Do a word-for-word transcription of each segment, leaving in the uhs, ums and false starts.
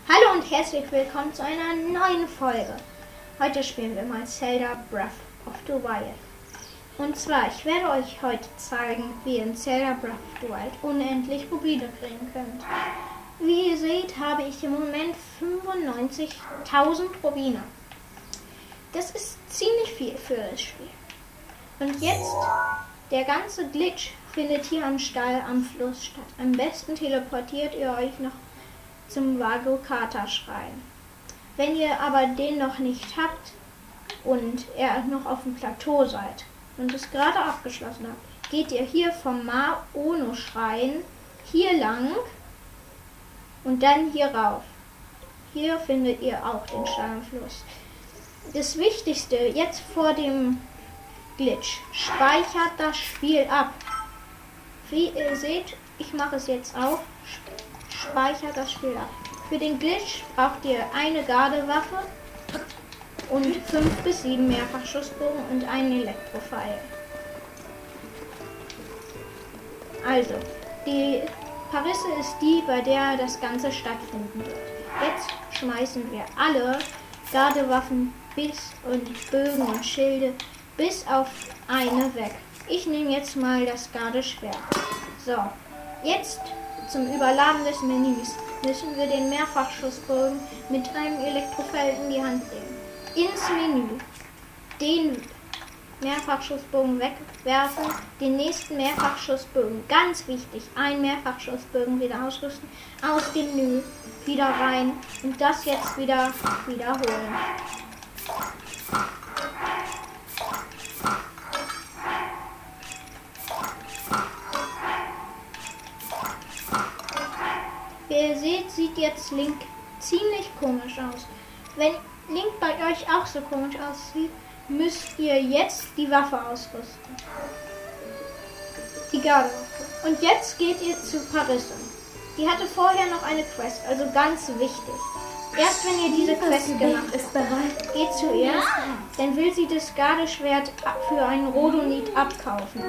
Hallo und herzlich willkommen zu einer neuen Folge. Heute spielen wir mal Zelda Breath of the Wild. Und zwar, ich werde euch heute zeigen, wie ihr in Zelda Breath of the Wild unendlich Rubine kriegen könnt. Wie ihr seht, habe ich im Moment fünfundneunzigtausend Rubine. Das ist ziemlich viel für das Spiel. Und jetzt, der ganze Glitch findet hier am Stall am Fluss statt. Am besten teleportiert ihr euch noch zum Vagokata-Schrein. Wenn ihr aber den noch nicht habt und ihr noch auf dem Plateau seid und es gerade abgeschlossen habt, geht ihr hier vom Ma-Ono-Schrein hier lang und dann hier rauf. Hier findet ihr auch den Stall am Fluss. Das Wichtigste jetzt vor dem Glitch: speichert das Spiel ab. Wie ihr seht, ich mache es jetzt auch. Speichert das Spiel ab. Für den Glitch braucht ihr eine Gardewaffe und fünf bis sieben Mehrfachschussbogen und einen Elektropfeil. Also, die Parisse ist die, bei der das Ganze stattfinden wird. Jetzt schmeißen wir alle Gardewaffen bis und Bögen und Schilde bis auf eine weg. Ich nehme jetzt mal das Gardeschwert. So, jetzt zum Überladen des Menüs müssen wir den Mehrfachschussbogen mit einem Elektrofeld in die Hand nehmen. Ins Menü den Mehrfachschussbogen wegwerfen, den nächsten Mehrfachschussbogen, ganz wichtig, ein Mehrfachschussbogen wieder ausrüsten, aus dem Menü wieder rein und das jetzt wieder wiederholen. Wie ihr seht, sieht jetzt Link ziemlich komisch aus. Wenn Link bei euch auch so komisch aussieht, müsst ihr jetzt die Waffe ausrüsten. Die Gardewaffe. Und jetzt geht ihr zu Parisse. Die hatte vorher noch eine Quest, also ganz wichtig. Erst wenn ihr diese Quest gemacht habt, geht zu ihr, dann will sie das Gardeschwert für einen Rhodonit abkaufen.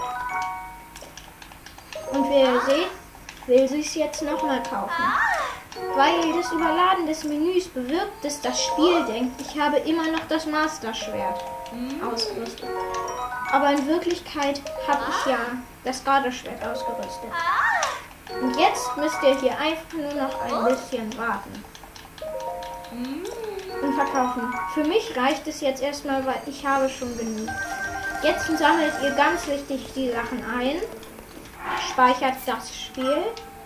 Und wie ihr seht, will sie es jetzt nochmal kaufen. Weil das Überladen des Menüs bewirkt, dass das Spiel denkt, ich habe immer noch das Master-Schwert ausgerüstet. Aber in Wirklichkeit habe ich ja das Gardeschwert ausgerüstet. Und jetzt müsst ihr hier einfach nur noch ein bisschen warten. Und verkaufen. Für mich reicht es jetzt erstmal, weil ich habe schon genug. Jetzt sammelt ihr ganz wichtig die Sachen ein. Speichert das Spiel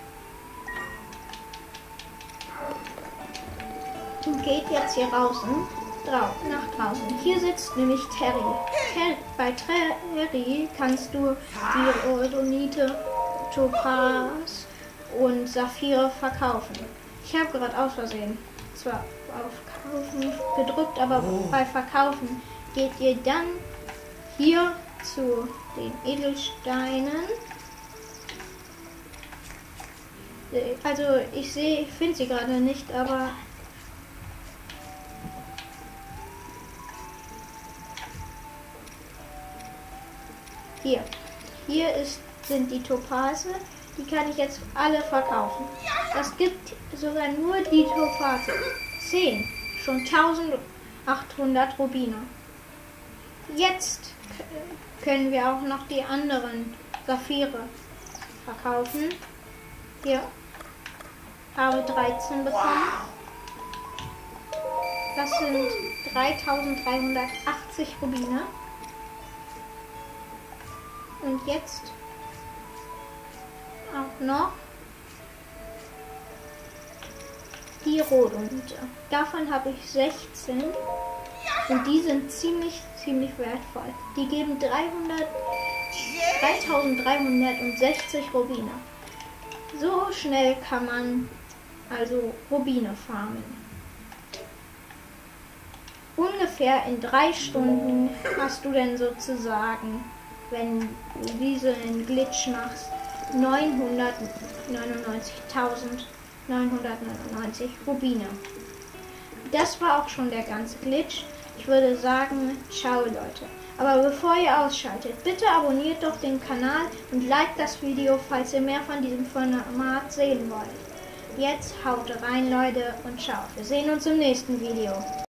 und geht jetzt hier draußen, drauf, nach draußen. Hier sitzt nämlich Terry. Ter bei Terry kannst du die Rhodonite, Topaz und Saphire verkaufen. Ich habe gerade aus Versehen zwar auf Kaufen gedrückt, aber oh. bei Verkaufen geht ihr dann hier zu den Edelsteinen. Also ich sehe, ich finde sie gerade nicht, aber hier, hier ist, sind die Topaze, die kann ich jetzt alle verkaufen. Das gibt sogar nur die Topaze. zehn, schon eintausendachthundert Rubine. Jetzt können wir auch noch die anderen Saphire verkaufen. Hier habe dreizehn bekommen. Das sind dreitausenddreihundertachtzig Rubine. Und jetzt auch noch die Rhodonite. Davon habe ich sechzehn und die sind ziemlich, ziemlich wertvoll. Die geben dreitausenddreihundertsechzig Rubine. So schnell kann man also Rubine farmen. Ungefähr in drei Stunden hast du dann sozusagen, wenn du diesen Glitch machst, neunhundertneunundneunzigtausendneunhundertneunundneunzig Rubine. Das war auch schon der ganze Glitch. Ich würde sagen, ciao Leute. Aber bevor ihr ausschaltet, bitte abonniert doch den Kanal und liked das Video, falls ihr mehr von diesem Format sehen wollt. jetzt haut rein, Leute, und ciao. Wir sehen uns im nächsten Video.